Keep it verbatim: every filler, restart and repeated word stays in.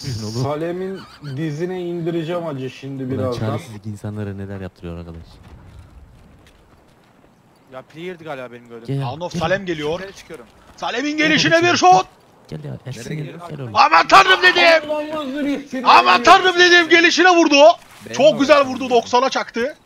yapıyorsun oğlum? Salem'in dizine indireceğim acı şimdi Ulan birazdan. çaresizlik insanlara neler yaptırıyor arkadaş. Ya player'di galiba benim gördüğüm. Gel, Anof gel, Salem geliyor. Nereye çıkıyorum? Salem'in gelişine bir şut. Gel ya Ersin Nereye gel, gidiyor? gel oğlum. Aman tanrım dedim. Allah'ım zürriyetini Aman veriyor. tanrım dedim, gelişine vurdu. Benim Çok de güzel var. vurdu, doksana çaktı.